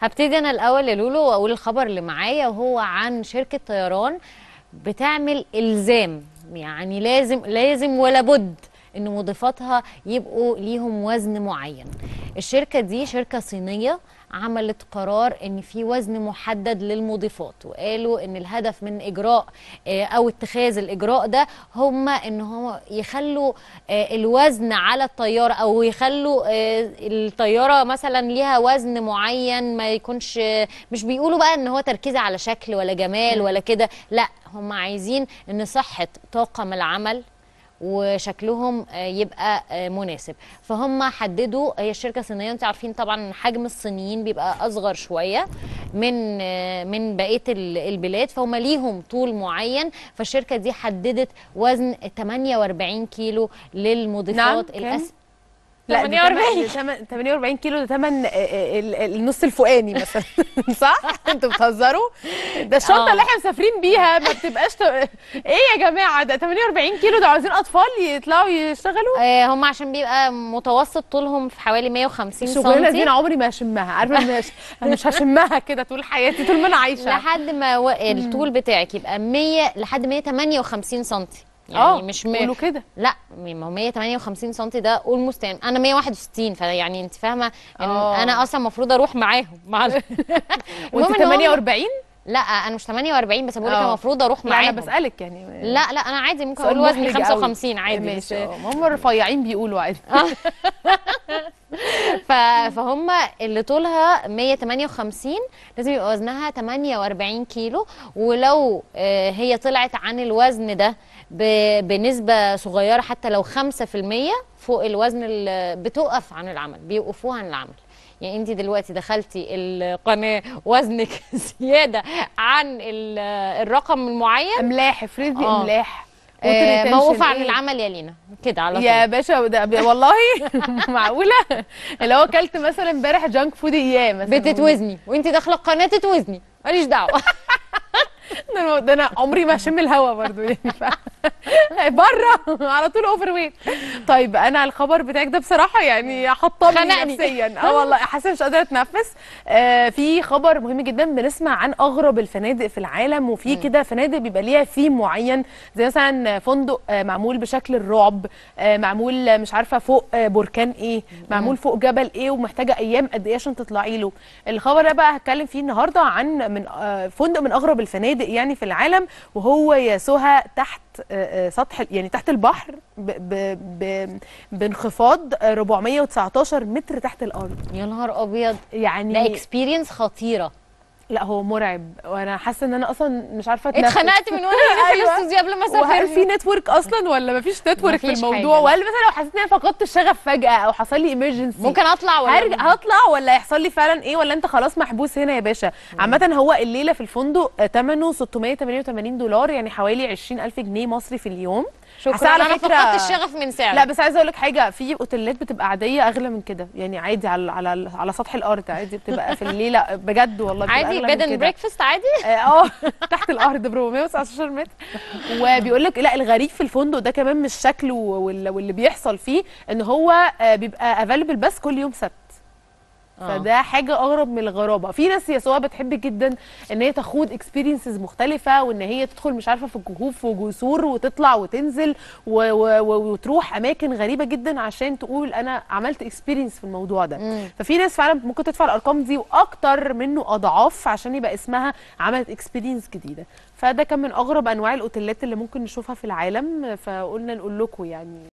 هبتدي انا الاول يا لولو واقول الخبر اللي معايا، وهو عن شركه طيران بتعمل الزام، يعني لازم ولا بد ان مضيفاتها يبقوا ليهم وزن معين. الشركه دي شركه صينيه عملت قرار ان في وزن محدد للمضيفات، وقالوا ان الهدف من اجراء او اتخاذ الاجراء ده هم ان هم يخلوا الوزن على الطياره، او يخلوا الطياره مثلا ليها وزن معين، ما يكونش مش بيقولوا بقى ان هو تركيز على شكل ولا جمال ولا كده، لا هم عايزين ان صحه طاقم العمل وشكلهم يبقى مناسب. فهم حددوا، هي الشركه الصينيه، انتوا عارفين طبعا حجم الصينيين بيبقى اصغر شويه من بقيه البلاد، فهم ليهم طول معين. فالشركه دي حددت وزن 48 كيلو للمضيفات. نعم. لا 48 كيلو ده تمن النص الفوقاني مثلا. صح؟ انتوا بتهزروا؟ ده الشنطه اللي احنا مسافرين بيها ما بتبقاش ايه يا جماعه؟ ده 48 كيلو، ده عاوزين اطفال يطلعوا يشتغلوا. هم عشان بيبقى متوسط طولهم في حوالي 150 سم. الشغلانه دي انا عمري ما هشمها، عارفه انا مش هشمها كده طول حياتي، طول ما انا عايشه، لحد ما الطول بتاعك يبقى 100 لحد 158 سم. يعني مش قولوا كده. لا، ما هو 158 سم ده قول مستعين، انا 161، فيعني انت فاهمه ان انا اصلا المفروض اروح معاهم وانت 48؟ لا انا مش 48، بس بقول لك المفروض اروح معاهم. انا بسالك يعني. لا انا عادي ممكن اقول وزني 55 عادي. ماشي. هم الرفيعين بيقولوا عادي. فهم اللي طولها 158 لازم يبقى وزنها 48 كيلو، ولو هي طلعت عن الوزن ده بنسبة صغيرة حتى لو 5% فوق الوزن اللي بتوقف عن العمل، بيوقفوها عن العمل. يعني انت دلوقتي دخلتي القناة وزنك زيادة عن الرقم المعين، املاح افرضي املاح موقوفة عن العمل يا لينا كده على طول يا باشا. ده والله معقولة؟ لو اكلت مثلا امبارح جانك فود اياه مثلا بتتوزني وانت داخله القناه تتوزني، ماليش دعوه. ده انا عمري ما اشم الهوا برضو يعني بره على طول اوفر ويت. طيب انا الخبر بتاعك ده بصراحه يعني حطمني نفسيا. والله حاسه مش قادره اتنفس. في خبر مهم جدا، بنسمع عن اغرب الفنادق في العالم، وفي كده فنادق بيبقى ليها ثيم معين، زي مثلا فندق معمول بشكل الرعب، معمول مش عارفه فوق بركان ايه، معمول فوق جبل ايه، ومحتاجه ايام قد ايه عشان تطلعي له. الخبر ده بقى هتكلم فيه النهارده عن من فندق من اغرب الفنادق يعني في العالم، وهو يا سهى تحت سطح، يعني تحت البحر بانخفاض 419 متر تحت الارض. يا نهار ابيض، يعني ده اكسبيرينس خطيره. لا هو مرعب، وانا حاسه ان انا اصلا مش عارفه اتنفس. اتخنقت من وانا هنا في الاستوديو قبل ما اسافر. وهل في نتورك اصلا ولا مفيش نتورك في الموضوع؟ وهل مثلا لو حسيت ان انا فقدت الشغف فجاه او حصل لي ايمرجنسي ممكن اطلع ولا هطلع ولا يحصل لي فعلا ايه، ولا انت خلاص محبوس هنا يا باشا؟ عامه هو الليله في الفندق ثمنه $688، يعني حوالي 20,000 جنيه مصري في اليوم. شكرا، انا فقدت الشغف من ساعه. لا بس عايزه اقول لك حاجه، في اوتيلات بتبقى عاديه اغلى من كده، يعني عادي على سطح الارض عادي بتبقى في الليله بجد والله عادي بيد اند بريكفاست عادي تحت الارض ب 419 متر. وبيقول لك لا، الغريب في الفندق ده كمان مش شكله واللي بيحصل فيه، ان هو بيبقى افيلبل بس كل يوم سبت. فده حاجه اغرب من الغرابه. في ناس يا سوا بتحب جدا ان هي تاخد اكسبيرينسز مختلفه، وان هي تدخل مش عارفه في كهوف وجسور وتطلع وتنزل وتروح اماكن غريبه جدا عشان تقول انا عملت اكسبيرينس في الموضوع ده. ففي ناس فعلا ممكن تدفع الارقام دي واكتر منه اضعاف عشان يبقى اسمها عملت اكسبيرينس جديده. فده كان من اغرب انواع الاوتيلات اللي ممكن نشوفها في العالم، فقلنا نقول لكم يعني.